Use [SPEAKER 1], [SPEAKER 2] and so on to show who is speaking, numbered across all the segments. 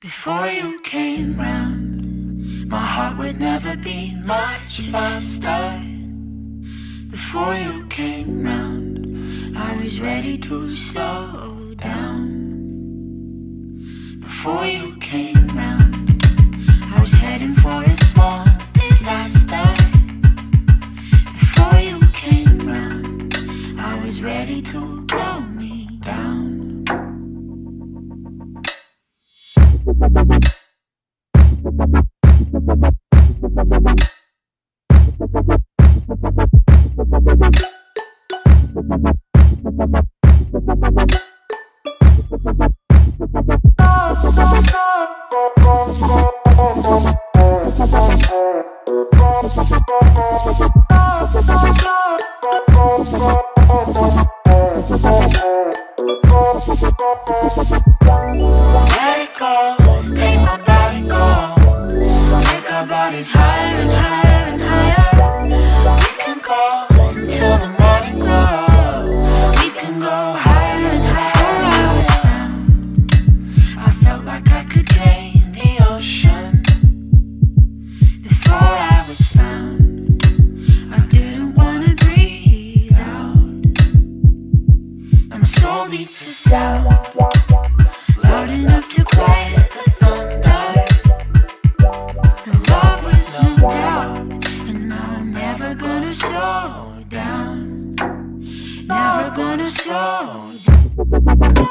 [SPEAKER 1] Before you came round, my heart would never beat much faster. Before you came round, I was ready to slow down. Before you came round, I was heading for a small disaster. Before you came round, I was ready to blow me down. Let it go, make my body go. Take our bodies higher and higher and higher. We can go until the morning glow. We can go higher and higher. Before I was found, I felt like I could drain the ocean. Before I was found, I didn't wanna breathe out. And my soul beats a sound loud enough to quiet the thunder. The love with no doubt, and now I'm never gonna slow down. Never gonna slow down.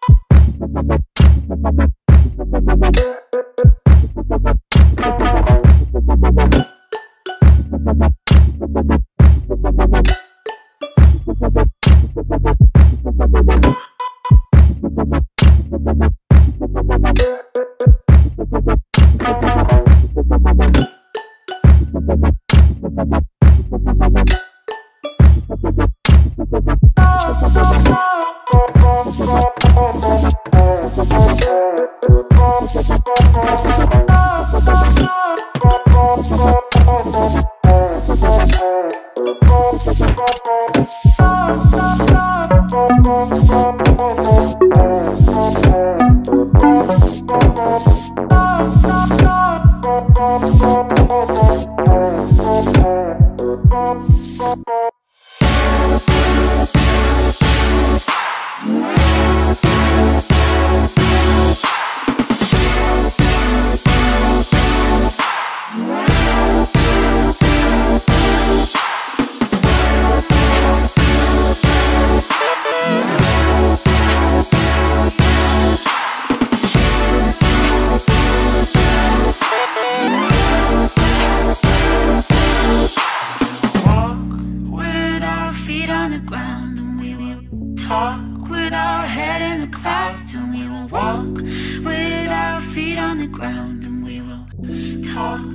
[SPEAKER 1] Talk with our head in the clouds, and we will walk with our feet on the ground, and we will talk.